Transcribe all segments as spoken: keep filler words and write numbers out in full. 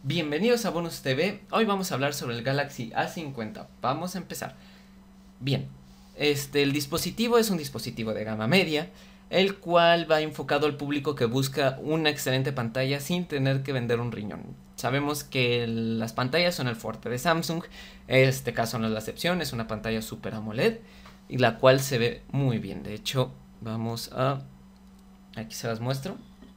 Bienvenidos a Bonus T V. Hoy vamos a hablar sobre el Galaxy A cincuenta. Vamos a empezar. Bien, este, el dispositivo es un dispositivo de gama media, el cual va enfocado al público que busca una excelente pantalla sin tener que vender un riñón. Sabemos que el, las pantallas son el fuerte de Samsung. Este caso no es la excepción, es una pantalla Super AMOLED y la cual se ve muy bien. De hecho, vamos a... aquí se las muestro.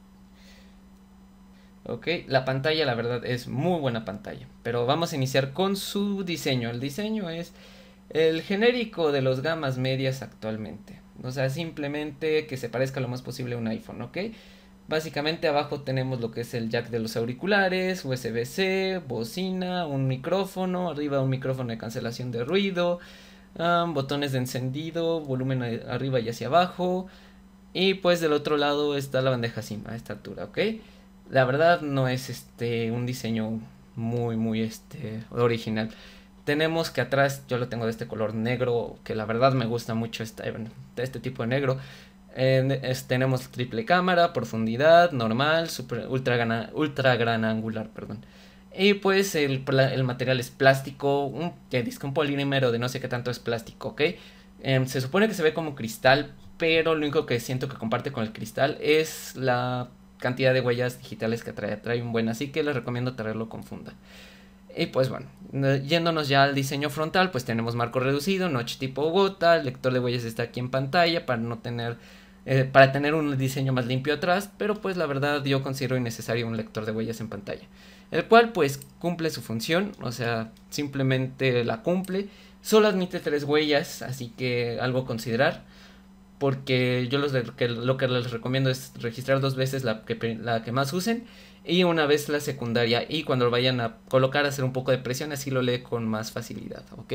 Ok, la pantalla la verdad es muy buena pantalla, pero vamos a iniciar con su diseño. El diseño es el genérico de los gamas medias actualmente, o sea, simplemente que se parezca lo más posible a un iPhone, ok. Básicamente abajo tenemos lo que es el jack de los auriculares, U S B C, bocina, un micrófono, arriba un micrófono de cancelación de ruido, um, botones de encendido, volumen a, arriba y hacia abajo, y pues del otro lado está la bandeja SIM a esta altura, ok. La verdad no es este un diseño muy muy este original. Tenemos que atrás, yo lo tengo de este color negro, que la verdad me gusta mucho este, este tipo de negro. Eh, es, tenemos triple cámara, profundidad, normal, super, ultra, gran, ultra gran angular, perdón. Y pues el, el material es plástico, un, que dice un polímero de no sé qué tanto es plástico, ¿ok? Eh, se supone que se ve como cristal, pero lo único que siento que comparte con el cristal es la cantidad de huellas digitales que trae, trae un buen, así que les recomiendo traerlo con funda. Y pues bueno, yéndonos ya al diseño frontal, pues tenemos marco reducido, notch tipo gota, el lector de huellas está aquí en pantalla para no tener, eh, para tener un diseño más limpio atrás, pero pues la verdad yo considero innecesario un lector de huellas en pantalla, el cual pues cumple su función, o sea, simplemente la cumple, solo admite tres huellas, así que algo a considerar. Porque yo los que, lo que les recomiendo es registrar dos veces la que, la que más usen y una vez la secundaria. Y cuando lo vayan a colocar, hacer un poco de presión, así lo lee con más facilidad, ¿ok?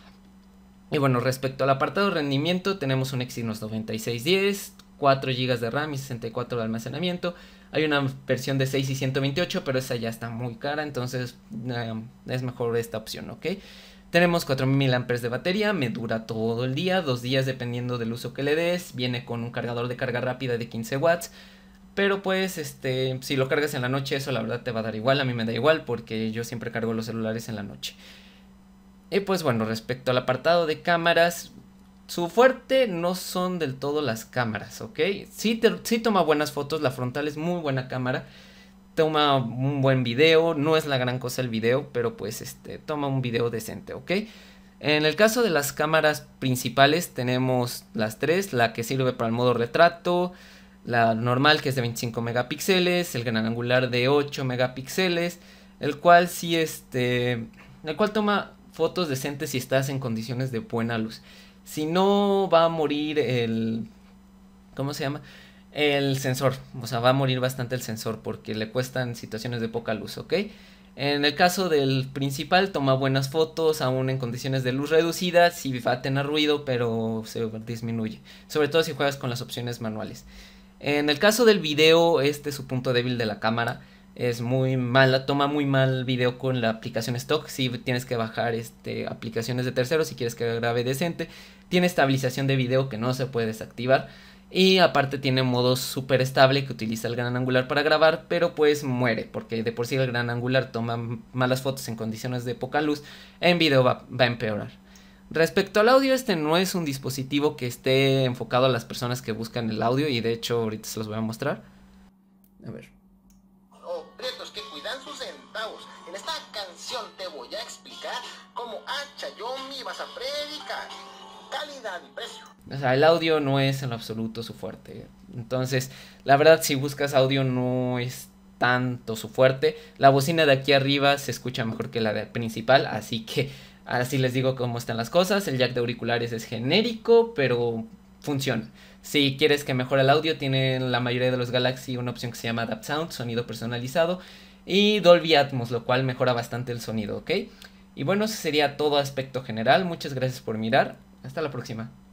Y bueno, respecto al apartado de rendimiento, tenemos un Exynos noventa y seis diez, cuatro gigas de RAM y sesenta y cuatro de almacenamiento. Hay una versión de seis y ciento veintiocho, pero esa ya está muy cara, entonces eh, es mejor esta opción, ¿ok? Tenemos cuatro mil miliamperios hora de batería, me dura todo el día, dos días dependiendo del uso que le des. Viene con un cargador de carga rápida de quince watts. Pero pues, este, si lo cargas en la noche, eso la verdad te va a dar igual. A mí me da igual porque yo siempre cargo los celulares en la noche. Y pues bueno, respecto al apartado de cámaras, su fuerte no son del todo las cámaras, ¿ok? Sí, te, sí toma buenas fotos, la frontal es muy buena cámara. Toma un buen video, no es la gran cosa el video, pero pues este toma un video decente, ¿ok? En el caso de las cámaras principales tenemos las tres, la que sirve para el modo retrato, la normal que es de veinticinco megapíxeles, el gran angular de ocho megapíxeles, el cual sí este, el cual toma fotos decentes si estás en condiciones de buena luz. Si no va a morir el, ¿cómo se llama? El sensor, o sea, va a morir bastante el sensor porque le cuestan situaciones de poca luz, ¿ok? En el caso del principal toma buenas fotos, aún en condiciones de luz reducida, sí va a tener ruido, pero se disminuye, sobre todo si juegas con las opciones manuales. En el caso del video, este es su punto débil de la cámara, es muy mala, toma muy mal video con la aplicación stock, si sí tienes que bajar este, aplicaciones de terceros si quieres que grabe decente, tiene estabilización de video que no se puede desactivar. Y aparte tiene modo super estable que utiliza el gran angular para grabar, pero pues muere, porque de por sí el gran angular toma malas fotos en condiciones de poca luz, en video va, va a empeorar. Respecto al audio, este no es un dispositivo que esté enfocado a las personas que buscan el audio, y de hecho ahorita se los voy a mostrar. A ver. Oh, prietos que cuidan sus centavos. En esta canción te voy a explicar cómo a Chayomi vas a predicar. Calidad y precio. O sea, el audio no es en lo absoluto su fuerte. Entonces, la verdad, si buscas audio no es tanto su fuerte. La bocina de aquí arriba se escucha mejor que la de principal, así que así les digo cómo están las cosas. El jack de auriculares es genérico, pero funciona. Si quieres que mejore el audio, tienen la mayoría de los Galaxy una opción que se llama Adapt Sound, sonido personalizado, y Dolby Atmos, lo cual mejora bastante el sonido, ¿ok? Y bueno, ese sería todo aspecto general. Muchas gracias por mirar. Hasta la próxima.